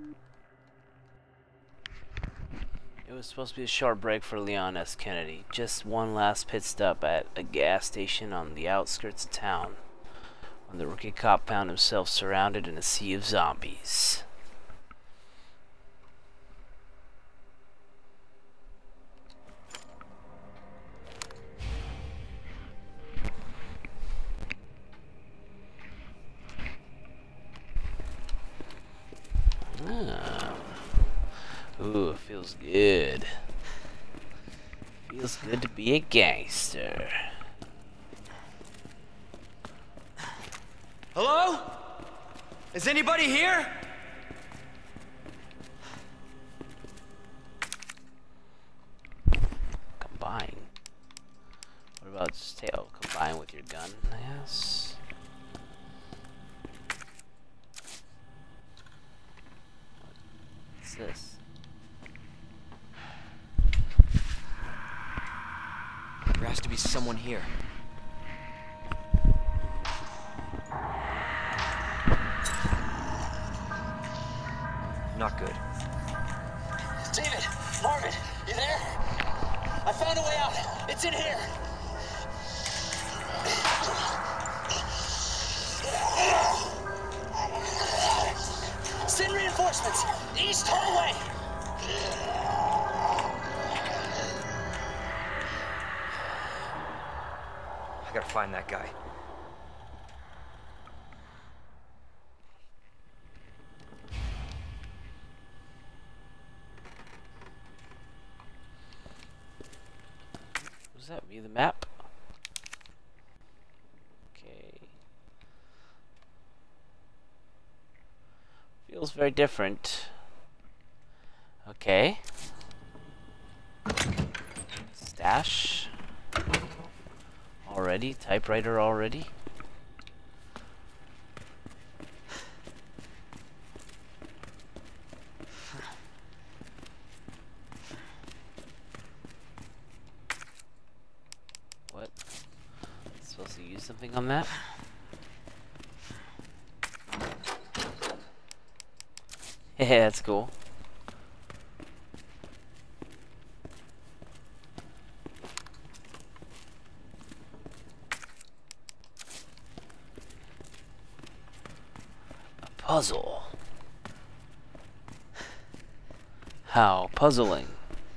It was supposed to be a short break for Leon S. Kennedy. Just one last pit stop at a gas station on the outskirts of town, when the rookie cop found himself surrounded in a sea of zombies. Ooh, it feels good. Feels good to be a gangster. Hello? Is anybody here? Combine. What about just combine with your gun? Yes. What's this? There has to be someone here. Not good. David! Marvin! You there? I found a way out! It's in here! Send reinforcements! East hallway! I gotta find that guy. Does that view the map? Okay. Feels very different. Okay. Stash. Already? Typewriter already? What? Supposed to use something on that? Yeah, that's cool. Puzzle. How puzzling.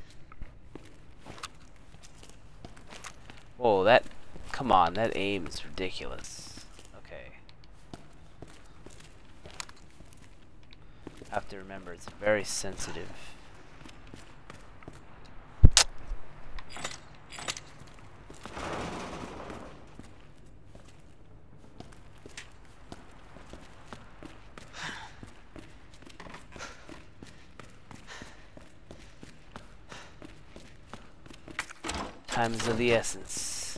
Whoa, that... Come on, that aim is ridiculous. Okay. I have to remember, it's very sensitive. Time is of the essence.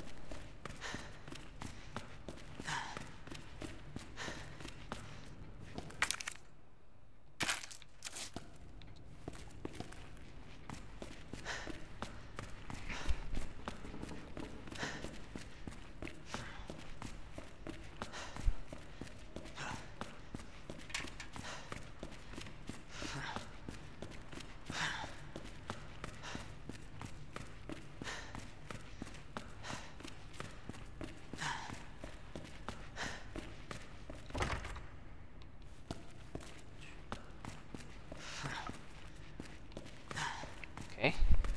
Okay.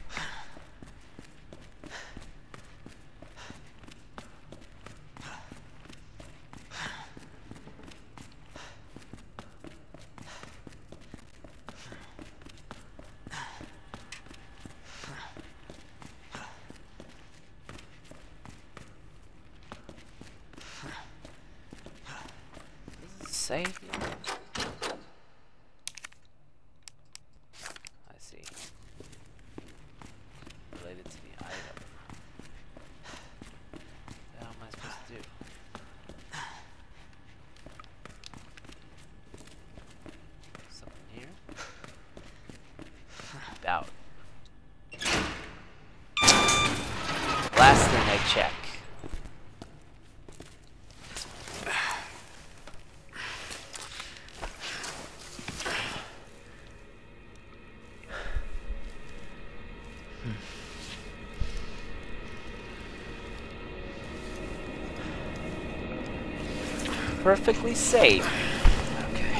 Does it say here? I see. Related to the item. What the hell am I supposed to do? Something here? About. Last thing I check. perfectly safe. Okay.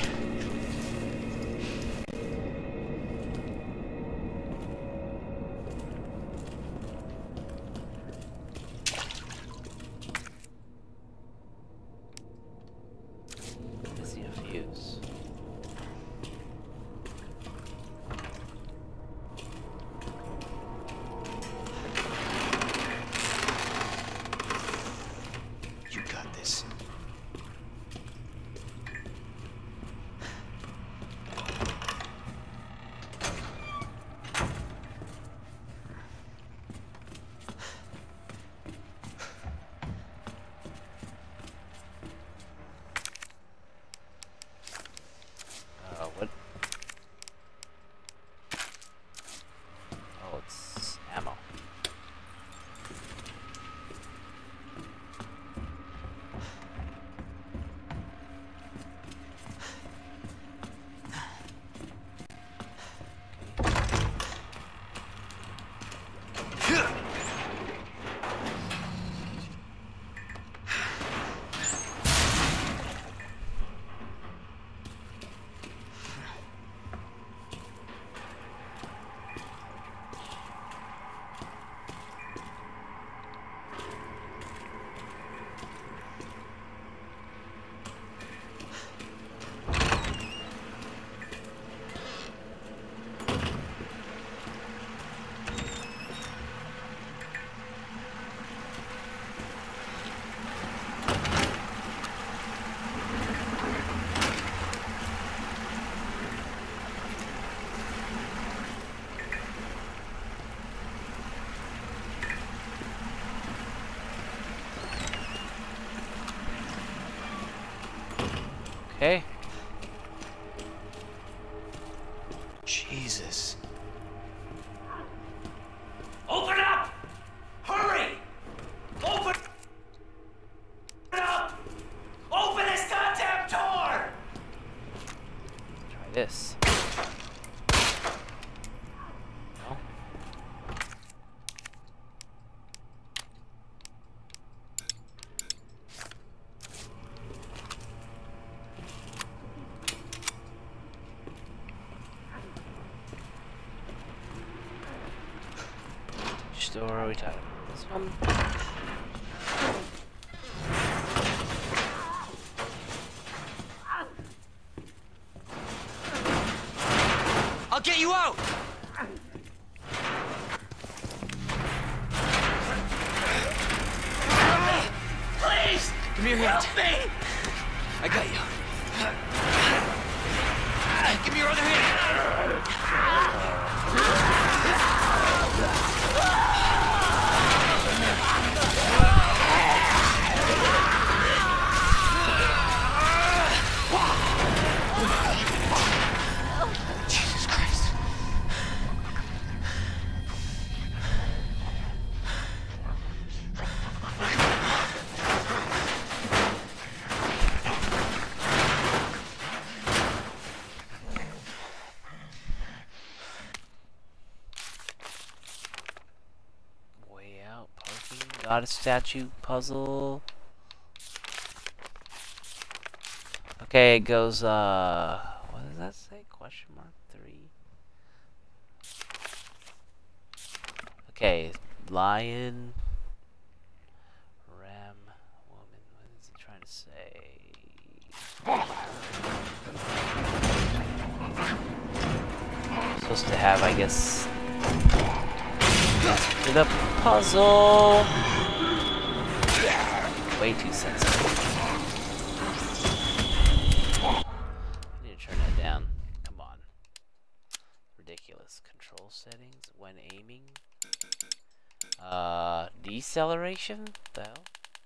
Missing a fuse. You got this. What? Oh, it's ammo. Okay. Jesus. Open up! Hurry! Open up! Open this goddamn door! Try this. No. Which door are we talking about? This one? I'll get you out! Please! Give me your hand. Help me! I got you. Give me your other hand. Jesus Christ. Way out, parking, got a statue puzzle. Okay, it goes, what does that say? Question mark 3. Okay, lion, ram, woman, what is he trying to say? Supposed to have, I guess, to the puzzle. Way too sensitive. I need to turn that down. Come on. Ridiculous. Control settings when aiming. Deceleration? The hell?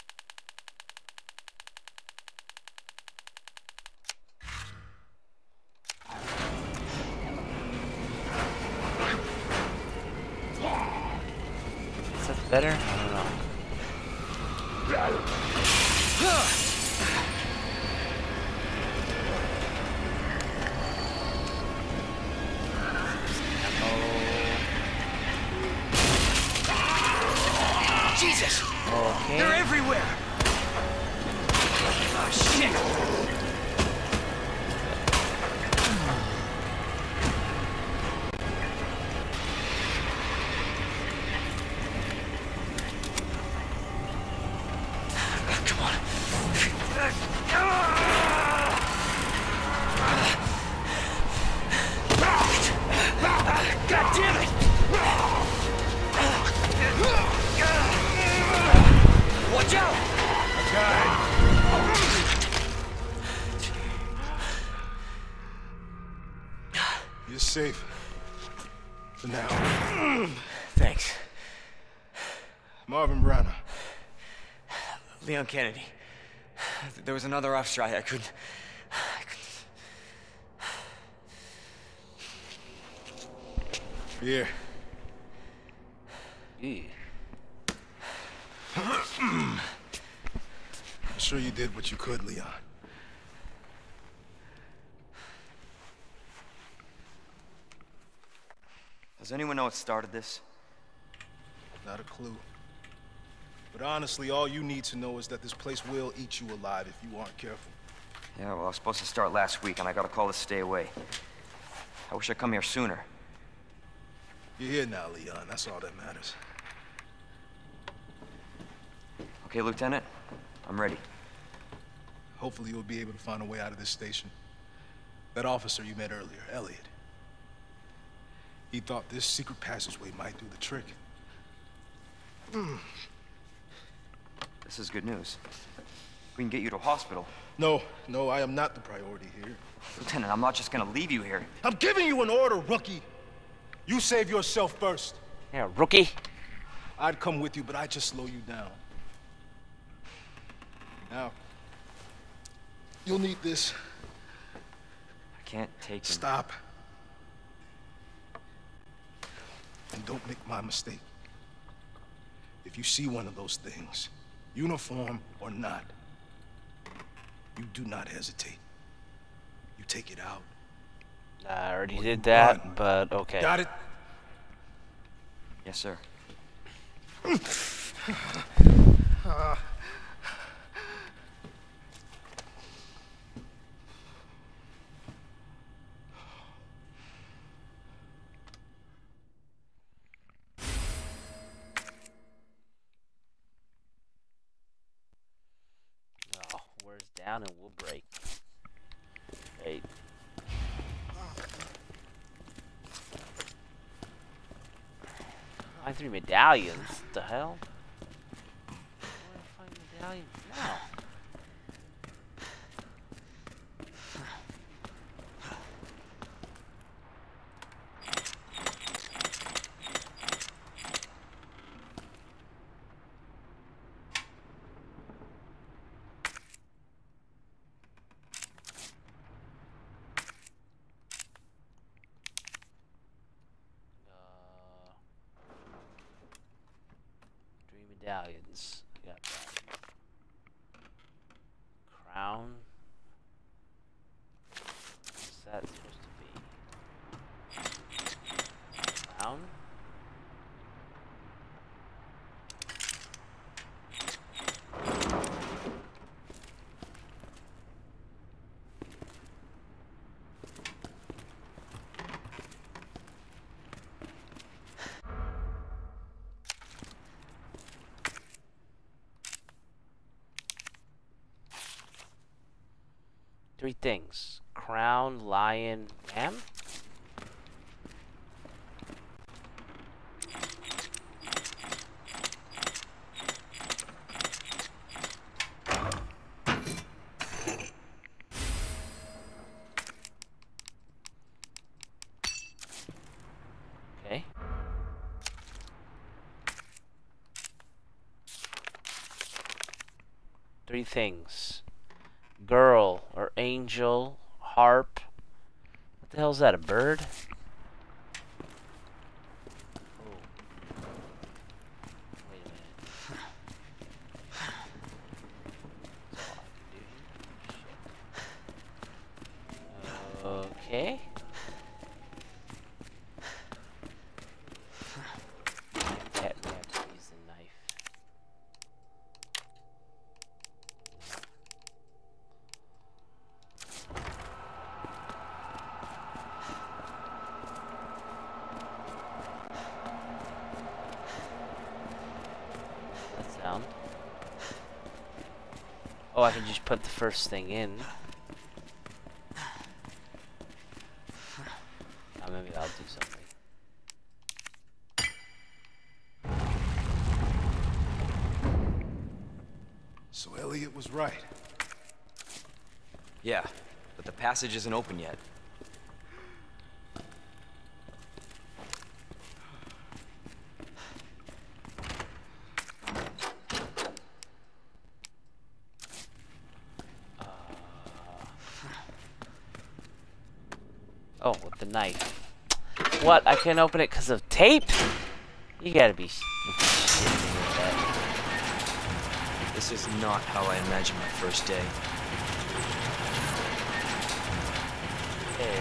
Is that better? I don't know. Jesus! Okay. They're everywhere! Oh, shit! Come on. God damn it! Watch out! You're safe. For now. Thanks. Marvin Browner. Leon Kennedy. There was another off strike. I couldn't... Here. Ew. I'm sure you did what you could, Leon. Does anyone know what started this? Not a clue. But honestly, all you need to know is that this place will eat you alive if you aren't careful. Yeah, well, I was supposed to start last week, and I got a call to stay away. I wish I'd come here sooner. You're here now, Leon. That's all that matters. Okay, Lieutenant? I'm ready. Hopefully you'll be able to find a way out of this station. That officer you met earlier, Elliot. He thought this secret passageway might do the trick. This is good news. We can get you to a hospital. No, I am not the priority here. Lieutenant, I'm not just gonna leave you here. I'm giving you an order, rookie. You save yourself first. Yeah, rookie. I'd come with you, but I'd just slow you down. Now, you'll need this. I can't take him. Stop. And don't make my mistake. If you see one of those things, uniform or not, you do not hesitate. You take it out. I already Or did you that, run. but okay. Got it? Yes, sir. Oh, where's down and we'll break. Right. 3 medallions. What the hell? Where do I find medallions now? Medallions. Got that. Crown. What's that supposed to be? Crown? Three things. Crown, lion, ram? Okay. Three things. Girl or angel, harp. What the hell is that, a bird? Oh. Wait a minute. That's all I can do here. Shit. Okay. Cat may have to use the knife. Oh, I can just put the first thing in. Maybe I'll do something. So Elliot was right. Yeah, but the passage isn't open yet. Oh, with the knife. What? I can't open it because of tape? You gotta be shitting me with that. This is not how I imagined my first day. Hey.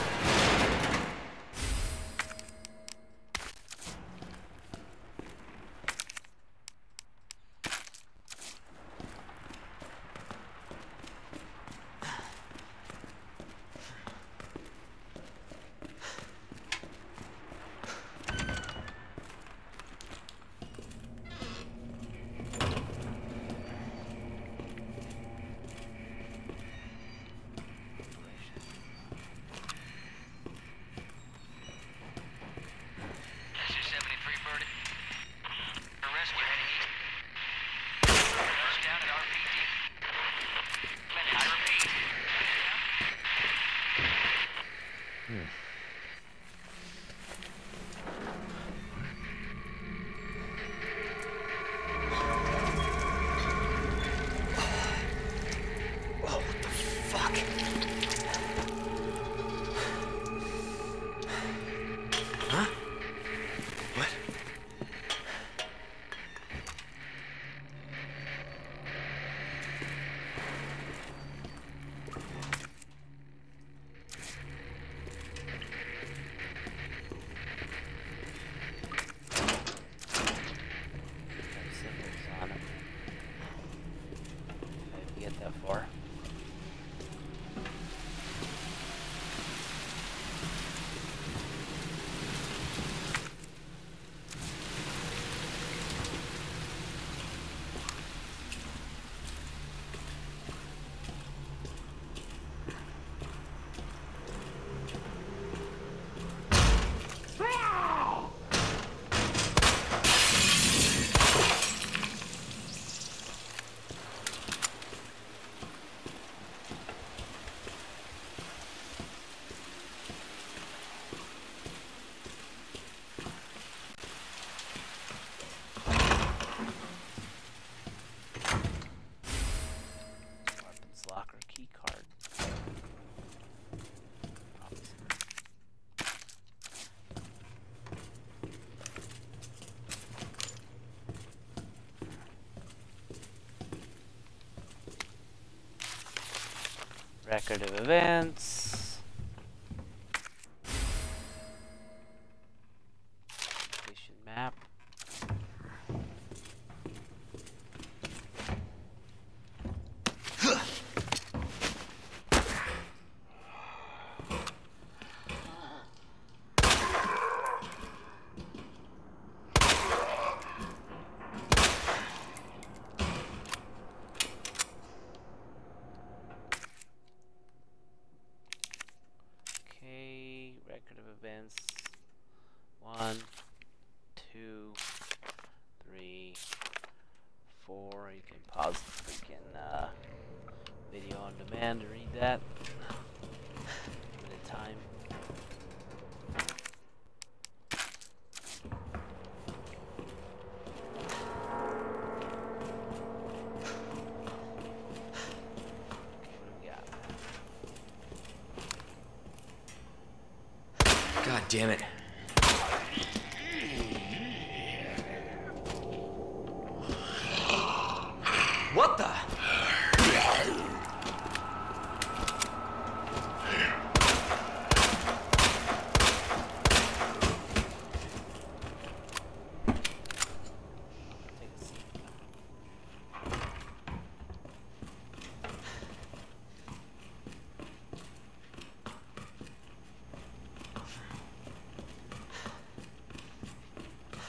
Record of events. Station map. Record of events. 1, 2, 3, 4. You can pause the freaking video on demand to read that. Limited time. God damn it. What the?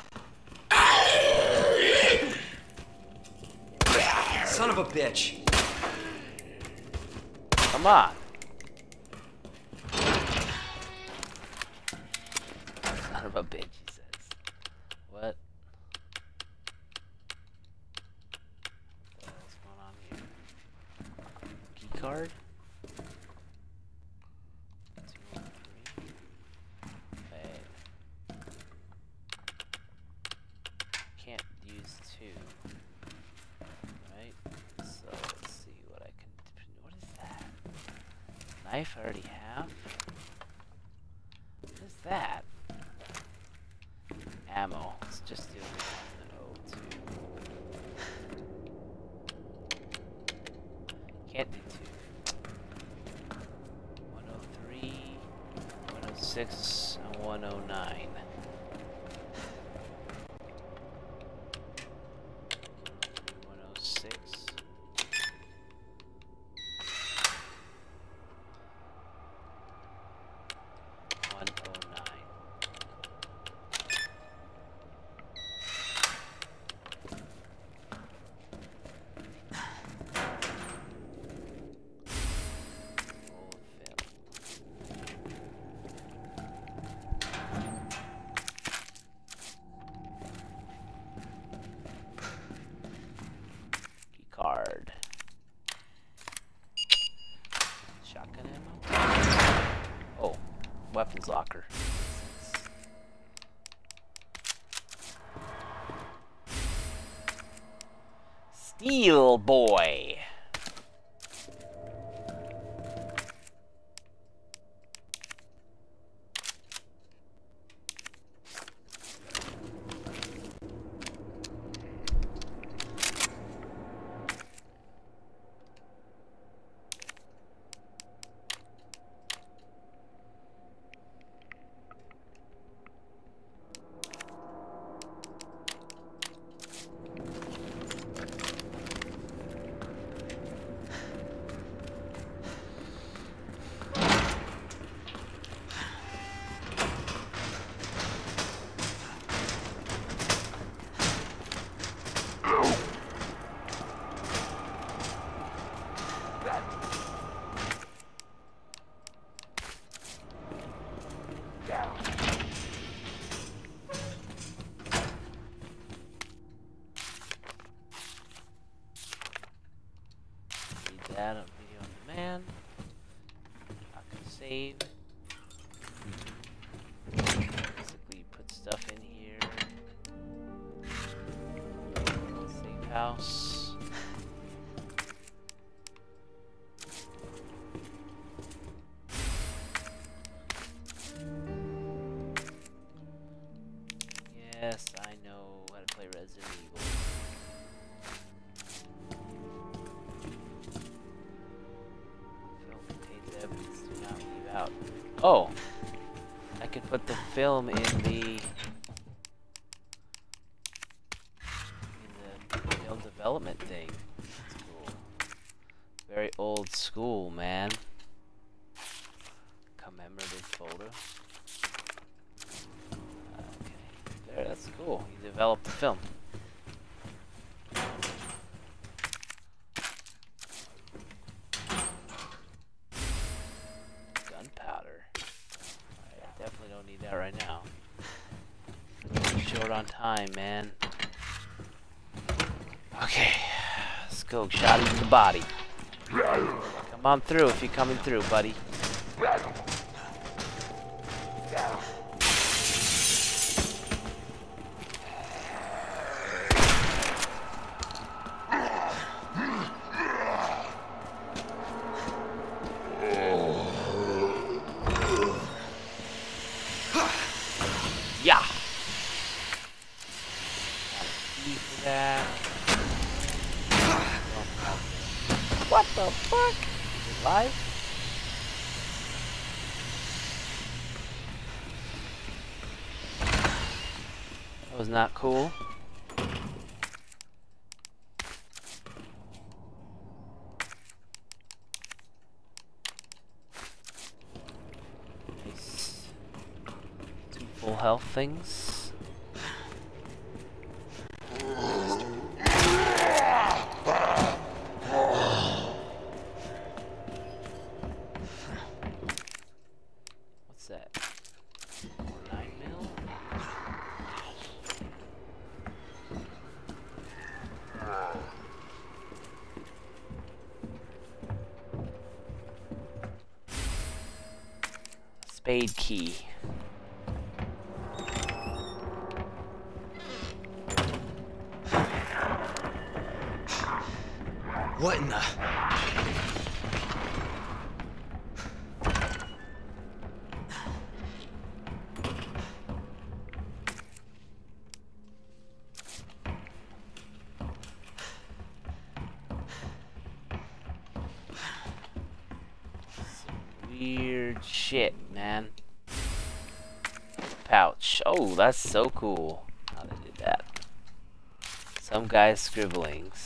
Son of a bitch. Come on. Son of a bitch, he says. What? What's going on here? Key card? 203. Wait. Can't use 2. Right? So let's see what I can. What is that? Knife I already have? What is that? Ammo. Let's just do 102. Can't do 2. 103, 106, and 109. 106. 109. Key card. Shotgun ammo. Oh, weapons locker. Steel boy. That on video on demand. I can save. Basically, put stuff in here. Save house. Yes, I know how to play Resident Evil. Out. Oh, I could put the film in the film development thing. That's cool. Very old school, man. Commemorative photo. Okay, there. That's cool. You developed the film. Right now. Short on time, man. Okay, let's go. Shot in the body. Come on through if you're coming through, buddy. Yeah. What the fuck? Is it live? That was not cool. Nice. 2 full health things. Spade key. What in the... Weird shit, man. Pouch. Oh, that's so cool. How they did that. Some guy's scribblings.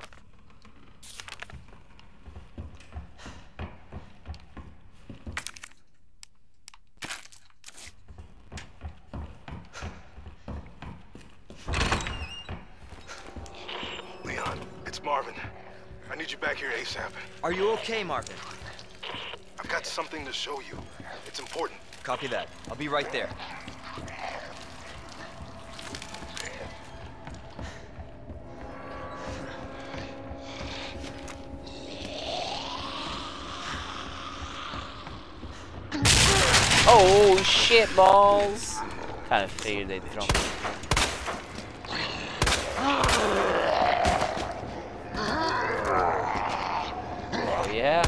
Leon, it's Marvin. I need you back here ASAP. Are you okay, Marvin? I've got something to show you. It's important. Copy that. I'll be right there. Oh shit balls! Kind of figured they'd throw me. Oh yeah.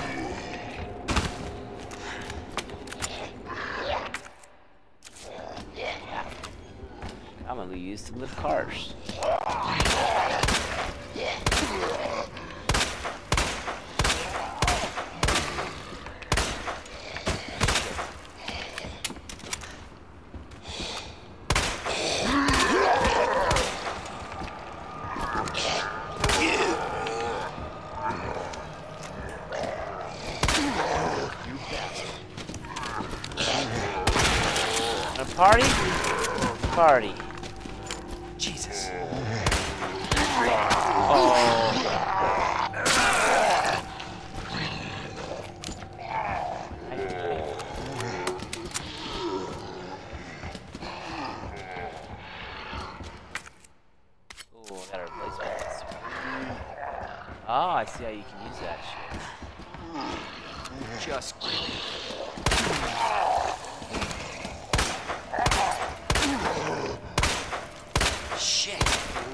Commonly used to lift cars. Party? Party. Jesus. Oh. Oh, I gotta replace this. Oh, I see how you can use that shit. Just... Shit.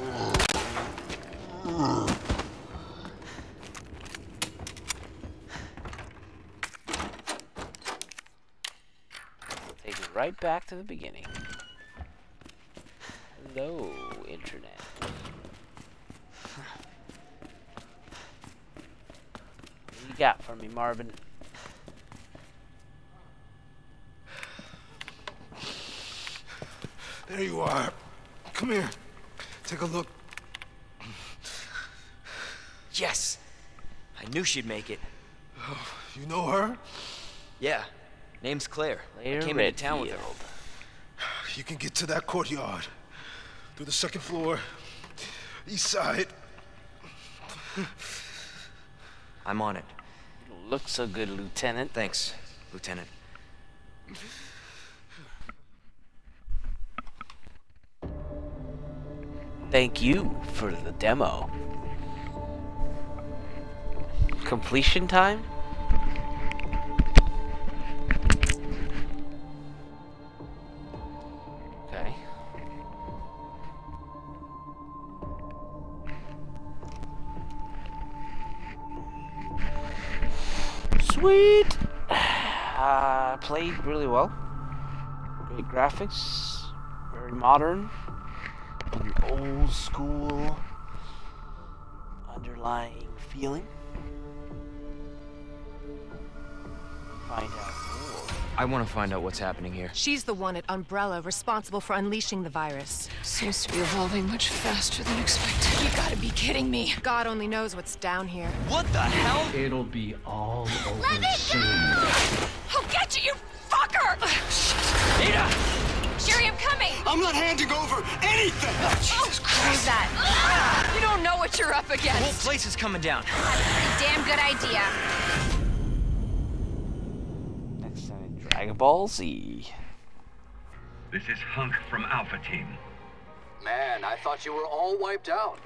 Take it right back to the beginning. Hello, internet. What you got for me, Marvin? There you are. Come here. Take a look. Yes. I knew she'd make it. Oh, you know her? Yeah. Name's Claire. Claire I came into town with her. Redfield. You can get to that courtyard. Through the second floor. East side. I'm on it. You don't look so good, Lieutenant. Thanks, Lieutenant. Thank you for the demo. Completion time? Okay. Sweet! Played really well. Great graphics. Very modern. An old school underlying feeling. Find out more. I want to find out what's happening here. She's the one at Umbrella responsible for unleashing the virus. Seems to be evolving much faster than expected. You gotta be kidding me. God only knows what's down here. What the hell? It'll be all over Let me soon. go! I'll get you, you fucker! Ada! Sherry, I'm coming! I'm not handing over anything! Jesus Christ! That? You don't know what you're up The against. whole place is coming down. That's a damn good idea. Next time in Dragon Ball Z. This is Hunk from Alpha Team. Man, I thought you were all wiped out.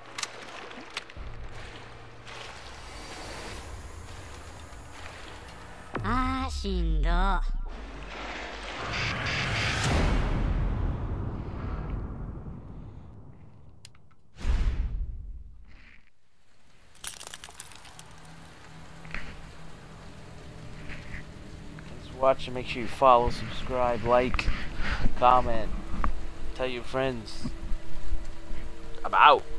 watching. Make sure you follow, subscribe, like, comment, tell your friends. I'm out.